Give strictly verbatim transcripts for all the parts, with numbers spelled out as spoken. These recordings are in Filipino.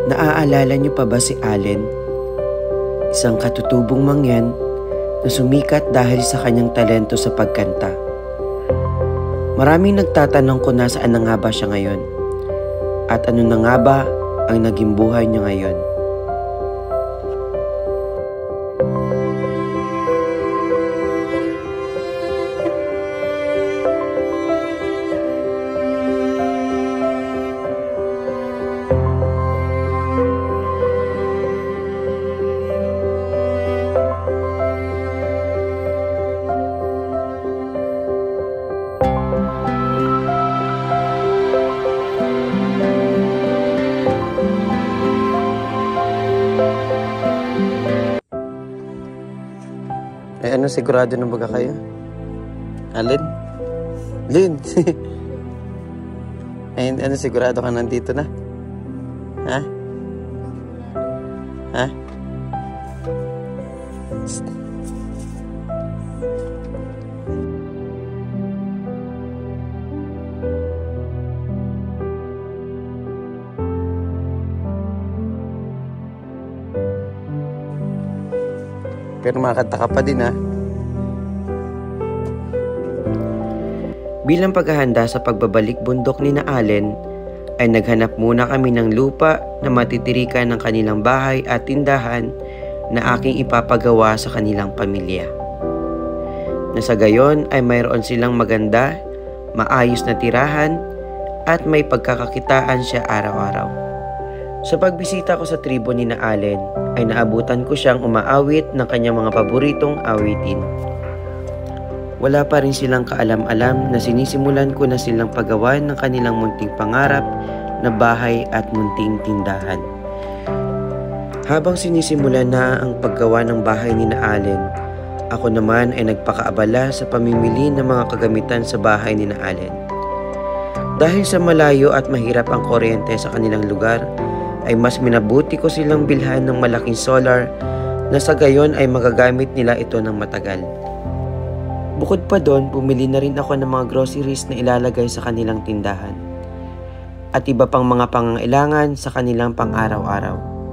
Naaalala niyo pa ba si Allen? Isang katutubong mangyan na sumikat dahil sa kanyang talento sa pagkanta. Maraming nagtatanong kung nasaan na nga ba siya ngayon at ano na nga ba ang naging buhay niya ngayon. Eh, ano, sigurado na baga kayo? Alin? Lin? Ay, ano, sigurado ka nandito na? Ha? Ha? Pero makakanta ka pa din, ha? Bilang paghahanda sa pagbabalik bundok ni na Allen, ay naghanap muna kami ng lupa na matitirikan ng kanilang bahay at tindahan na aking ipapagawa sa kanilang pamilya. Na sa gayon ay mayroon silang maganda, maayos na tirahan at may pagkakakitaan siya araw-araw. Sa pagbisita ko sa tribo ni na Allen, ay naabutan ko siyang umaawit ng kanyang mga paboritong awitin. Wala pa rin silang kaalam-alam na sinisimulan ko na silang paggawa ng kanilang munting pangarap na bahay at munting tindahan. Habang sinisimulan na ang paggawa ng bahay ni na Allen, ako naman ay nagpakaabala sa pamimili ng mga kagamitan sa bahay ni na Allen. Dahil sa malayo at mahirap ang kuryente sa kanilang lugar, ay mas minabuti ko silang bilhan ng malaking solar na sa gayon ay magagamit nila ito ng matagal. Bukod pa doon, bumili na rin ako ng mga groceries na ilalagay sa kanilang tindahan at iba pang mga pangangailangan sa kanilang pang-araw-araw.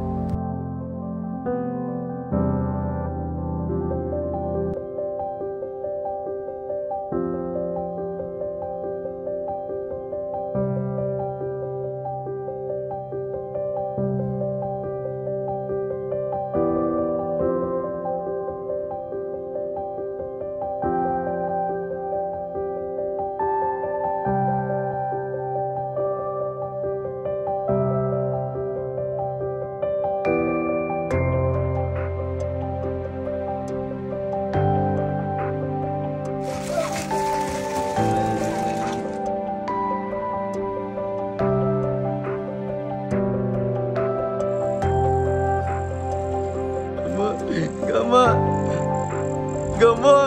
Gama! Gama!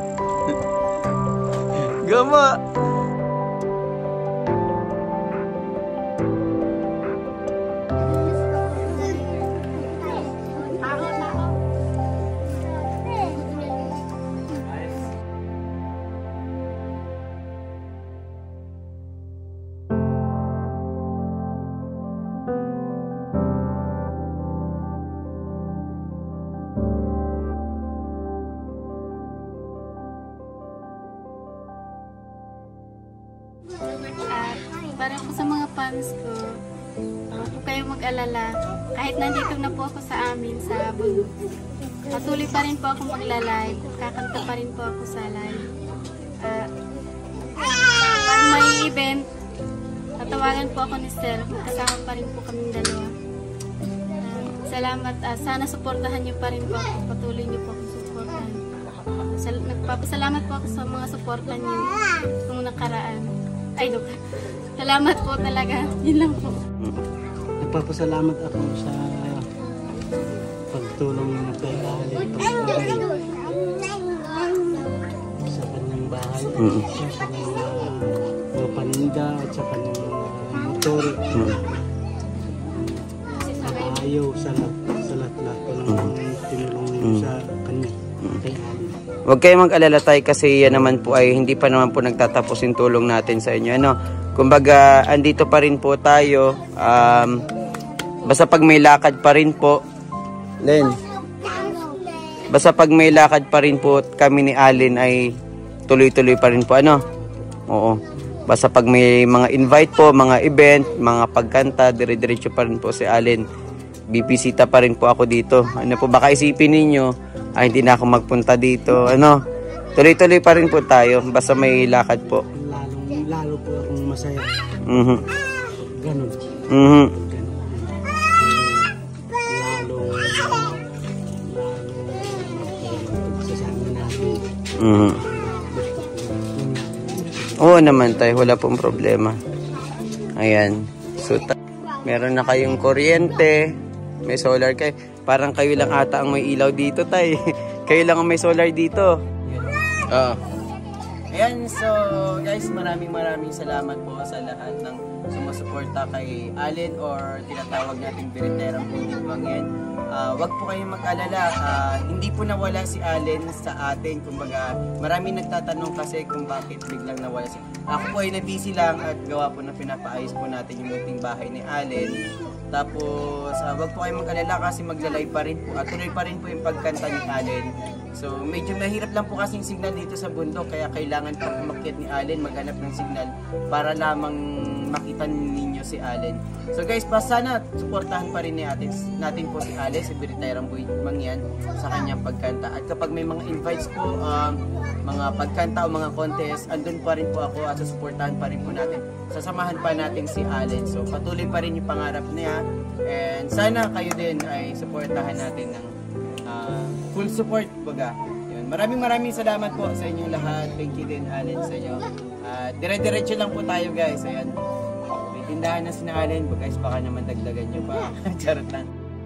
Gama! At para po sa mga fans ko, huwag po kayong mag-alala. Kahit nandito na po ako sa amin, sa bundok, patuloy pa rin po ako magla-live. Kakanta pa rin po ako sa live. Uh, pag may event, tatawagan po ako ni Sir. Kasama pa rin po kaming dalawa. Uh, salamat. Uh, sana suportahan niyo pa rin po ako. Patuloy niyo po akong suportahan. Sal nagpapasalamat po ako sa mga suporta niyo nung nakaraan. Ay, dok. Salamat po talaga. Yun lang po. Nagpapasalamat ako sa pagtulong na kay Allen sa kanyang bahay, mm. sa kanyang mga paninda at sa kanyang motor. Mm. Ayaw sa lahat-lahat ko ng tinulong mm. sa kanya. Mm. Kay Allen. Huwag kayong mag-alala tayo kasi yan naman po ay hindi pa naman po nagtatapos yung tulong natin sa inyo. Ano? Kumbaga, andito pa rin po tayo. Um, Basta pag may lakad pa rin po, Len. Basta pag may lakad pa rin po kami ni Allen ay tuloy-tuloy pa rin po, ano? Oo. Basta pag may mga invite po, mga event, mga pagkanta, dire-diretso pa rin po si Allen. Bibisita pa rin po ako dito. Ano po, baka isipin ninyo, ay hindi na ako magpunta dito. Ano? Tuloy-tuloy pa rin po tayo. Basta may lakad po. Lalong, lalo po akong masaya. Mhm. Ganun. Mhm. Mhm. Oo naman tayo, wala pong problema. Ayan. So, meron na kayong kuryente, may solar kayo. Parang kayo lang ata ang may ilaw dito, tay. Kayo lang ang may solar dito. Oo. Ayan, so guys, maraming maraming salamat po sa lahat ng sumusuporta kay Allen or tinatawag nating Biriterang Bundok Mangyan. Uh, wag po kayong mag-alala, uh, hindi po nawala si Allen sa atin. Kumbaga, maraming nagtatanong kasi kung bakit biglang nawala si Ako po ay na-busy lang at gawa po na pinapaayos po natin yung munting bahay ni Allen. Tapos, uh, wag po kayong mag-alala kasi maglalay pa rin po at tuloy pa rin po yung pagkanta ni Allen. So, medyo mahirap lang po kasing signal dito sa bundok kaya kailangan po umakyat ni Allen maghanap ng signal para lamang makita ninyo si Allen. So guys, pa sana suportahan pa rin ni atin, natin po si Allen, si Biriterang Bundok Mangyan sa kanyang pagkanta. At kapag may mga invites po, um, mga pagkanta o mga contest, andun pa rin po ako at susuportahan pa rin po natin. Sasamahan pa natin si Allen. So patuloy pa rin yung pangarap niya and sana kayo din ay suportahan natin ng uh, full support baga. Yun. Maraming maraming salamat po sa inyong lahat. Thank you din Allen sa inyo. Uh, dire-diretso lang po tayo guys. Ayan. May tindahan na si Allen. Guys, baka naman dagdagan nyo pa. Charot lang.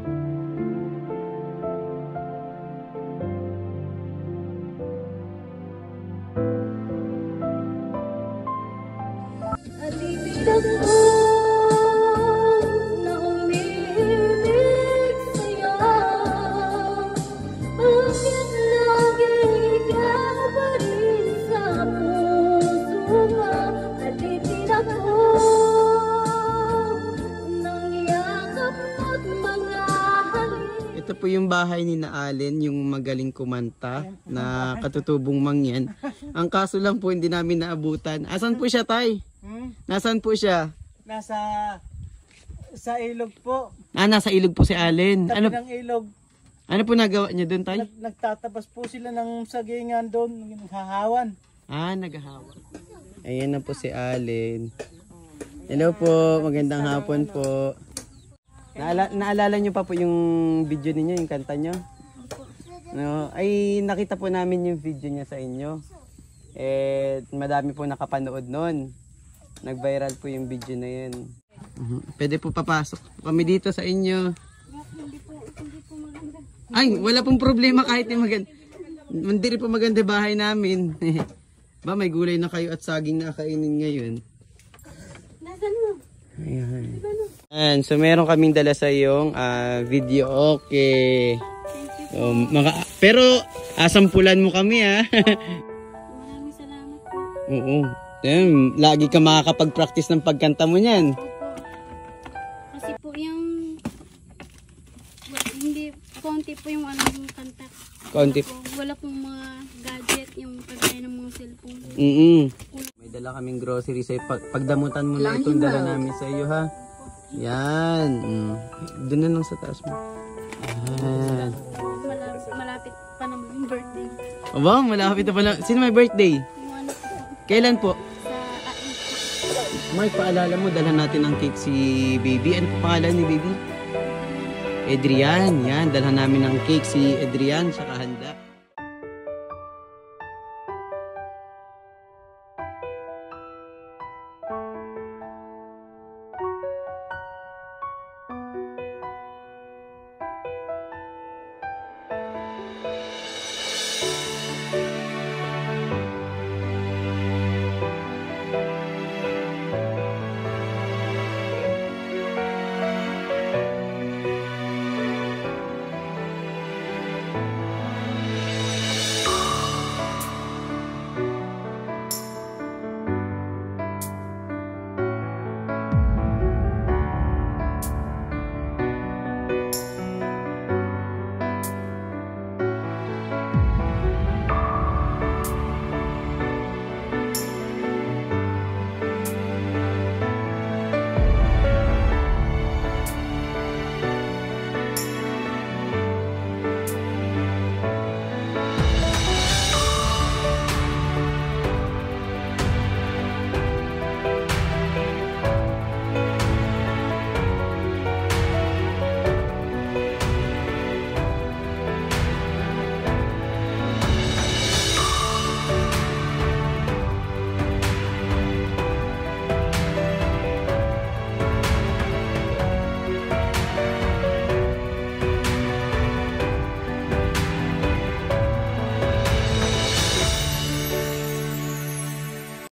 Ito po yung bahay ni na Allen, yung magaling kumanta na katutubong Mangyan. Ang kaso lang po hindi namin naabutan. Asan po siya, tay? Hmm? Nasaan po siya? Nasa sa ilog po. Ah, nasa ilog po si Allen. Tabi Ano ng ilog. ano po nagawa niya doon, tay? Nag, nagtatabas po sila ng sagingan doon, naghahawan. Ah, naghahawa. Ayan na po si Allen. Hello po, magandang hapon po. Naala naalala niyo pa po yung video ninyo, yung kanta niyo? No, ay nakita po namin yung video niya sa inyo. Eh, madami po nakapanood noon. Nag-viral po yung video na yun. Uh-huh. Pwede po papasok kami dito sa inyo. Ay, wala pong problema kahit yung maganda. Hindi rin po maganda bahay namin. Ba, may gulay na kayo at saging na kainin ngayon. Ayan. Ayan. So, meron kaming dala sa iyong uh, video. Okay. So, mga, pero, asampulan mo kami ha. Maraming salamat po. Oo. Ayan, lagi ka makakapag-practice ng pagkanta mo niyan. Kasi po yung hindi konti po yung ano yung kanta. Konti. Wala, po, wala pong mga gadget yung kagaya ng mga cellphone. Mm -mm. May dala kaming grocery sa'yo. Pag pagdamutan mo na itong dala namin sa iyo ha. Yan. Mm. Doon na lang sa taas mo. Yan. Malapit, malapit pa naman yung birthday. Aba, malapit na pala. Sino may birthday? Yung ano po, Kailan po? sa A I. Mark, paalala mo, dala natin ang cake si Baby. Ano po pangalan ni Baby? Adrian. Yan, dala namin ang cake si Adrian sa kahanda.